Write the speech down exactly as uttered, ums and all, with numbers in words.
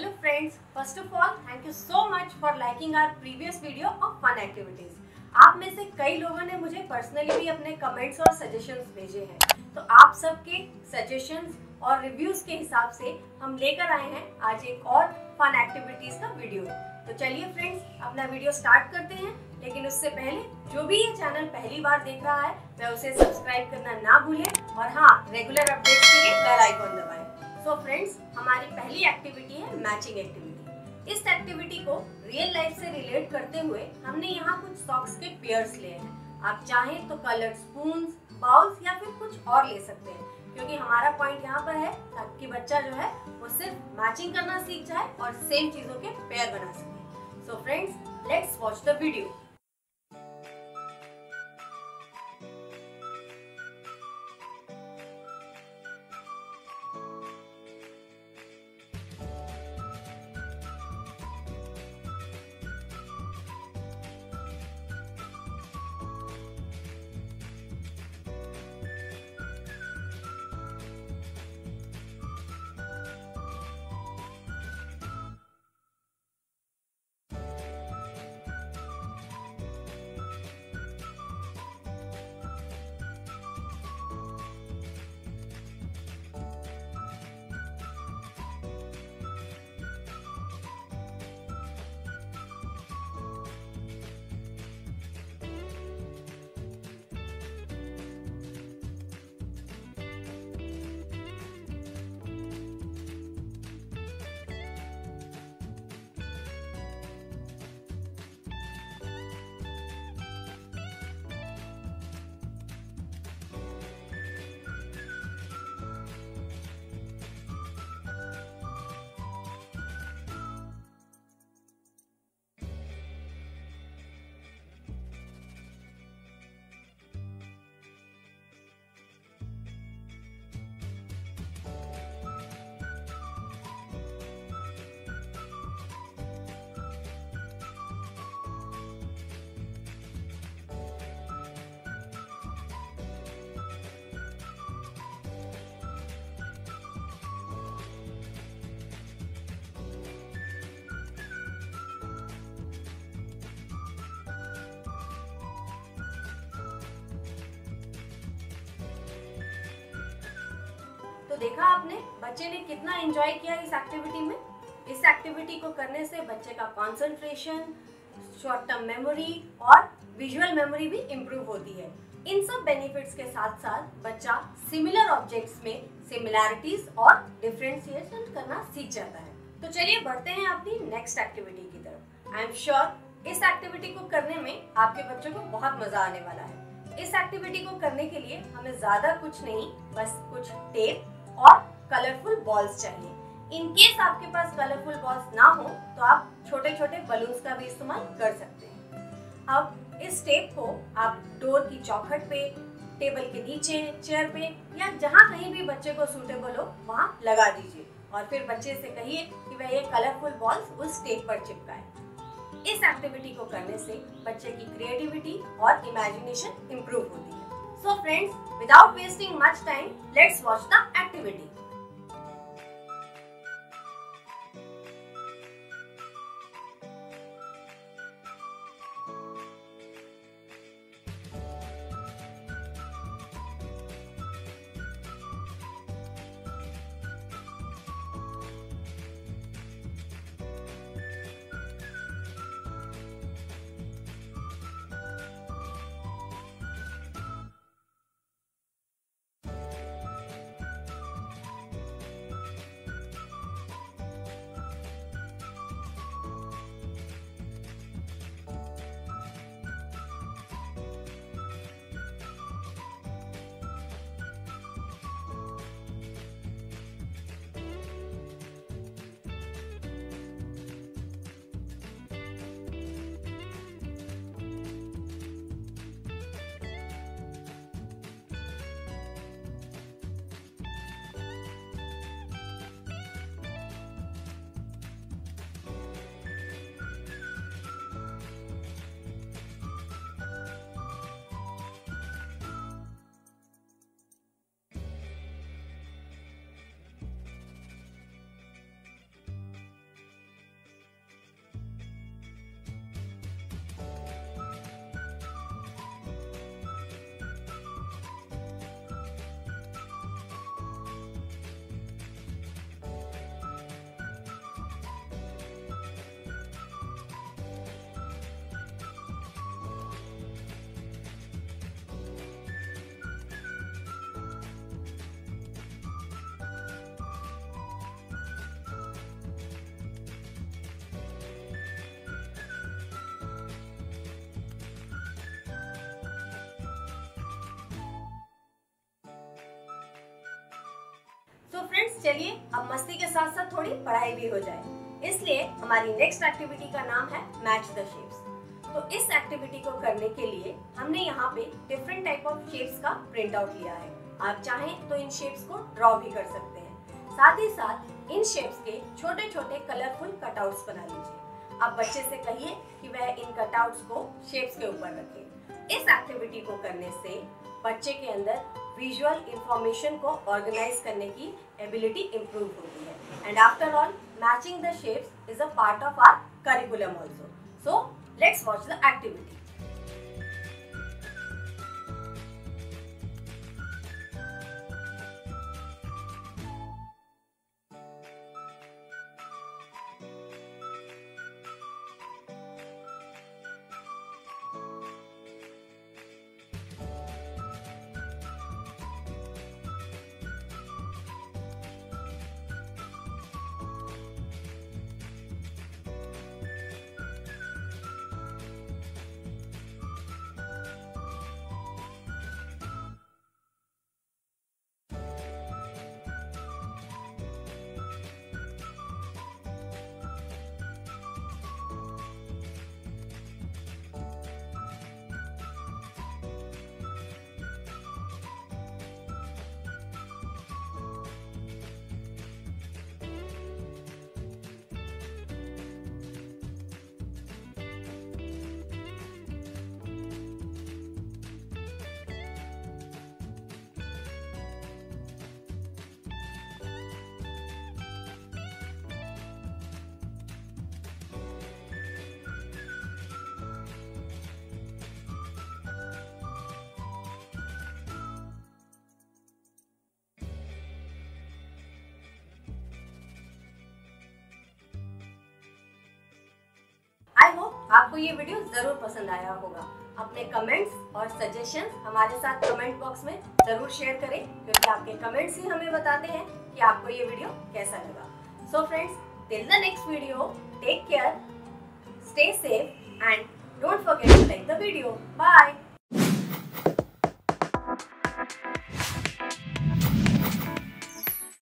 Hello friends, first of all thank you so much for liking our previous video of fun activities. आप में से कई लोगों ने मुझे पर्सनली भी अपने कमेंट्स और सजेशंस भेजे हैं, तो आप सबके सजेशंस और रिव्यूज के हिसाब से हम लेकर आए हैं आज एक और फन एक्टिविटीज का वीडियो। तो चलिए फ्रेंड्स अपना वीडियो स्टार्ट करते हैं, लेकिन उससे पहले जो भी ये चैनल पहली बार देख रहा है वह उसे सब्सक्राइब करना ना भूलें और हाँ, रेगुलर अपडेट्स के लिए बेल आइकॉन दबाएं। सो फ्रेंड्स, हमारी पहली एक्टिविटी है मैचिंग एक्टिविटी। इस एक्टिविटी को रियल लाइफ से रिलेट करते हुए हमने यहाँ कुछ सॉक्स के पेयर्स लिए हैं। आप चाहें तो कलर्ड स्पून्स, बाउल्स या फिर कुछ और ले सकते हैं, क्योंकि हमारा पॉइंट यहाँ पर है ताकि बच्चा जो है वो सिर्फ मैचिंग करना सीख जाए और सेम चीजों के पेयर बना सके। So friends, let's watch the video. तो देखा आपने बच्चे ने कितना एंजॉय किया इस एक्टिविटी में। इस एक्टिविटी को करने से बच्चे का कंसंट्रेशन, शॉर्ट टर्म मेमोरी और विजुअल मेमोरी भी इम्प्रूव होती है। इन सब बेनिफिट्स के साथ साथ बच्चा सिमिलर ऑब्जेक्ट्स में सिमिलैरिटीज और डिफरेंशिएशन करना सीख जाता है। तो चलिए बढ़ते हैं अपनी नेक्स्ट एक्टिविटी की तरफ। आई एम श्योर इस एक्टिविटी को करने में आपके बच्चों को बहुत मजा आने वाला है। इस एक्टिविटी को करने के लिए हमें ज्यादा कुछ नहीं, बस कुछ टेप और कलरफुल बॉल्स चाहिए। इन केस आपके पास कलरफुल बॉल्स ना हो तो आप छोटे छोटे बलून्स का भी इस्तेमाल कर सकते हैं। अब इस टेप को आप डोर की चौखट पे, टेबल के नीचे, चेयर पे या जहाँ कहीं भी बच्चे को सूटेबल हो वहाँ लगा दीजिए और फिर बच्चे से कहिए कि वह ये कलरफुल बॉल्स उस टेप पर चिपकाए। इस एक्टिविटी को करने से बच्चे की क्रिएटिविटी और इमेजिनेशन इम्प्रूव होती है। So friends, without wasting much time, let's watch the activity. Friends चलिए अब मस्ती के साथ साथ थोड़ी पढ़ाई भी हो जाए, इसलिए हमारी नेक्स्ट एक्टिविटी का नाम है मैच द शेप्स। तो इस एक्टिविटी को करने के लिए हमने यहाँ पे डिफरेंट टाइप ऑफ शेप्स का प्रिंट आउट लिया है। आप चाहें तो इन शेप्स को ड्रॉ भी कर सकते हैं, साथ ही साथ इन शेप्स के छोटे छोटे कलरफुल कटआउट्स बना लीजिए। आप बच्चे से कहिए कि वह इन कटआउट्स को शेप्स के ऊपर रखे। इस एक्टिविटी को करने से बच्चे के अंदर विजुअल इंफॉर्मेशन को ऑर्गेनाइज करने की एबिलिटी इंप्रूव होती है। And after all, matching the shapes is a part of our curriculum also. So let's watch the activity. I hope आपको ये वीडियो जरूर पसंद आया होगा। अपने कमेंट्स और सजेशंस हमारे साथ कमेंट बॉक्स में जरूर शेयर करें, क्योंकि आपके कमेंट्स ही हमें बताते हैं कि आपको ये वीडियो कैसा लगा। So friends, till the next video, take care, stay safe and don't forget to like the video. Bye.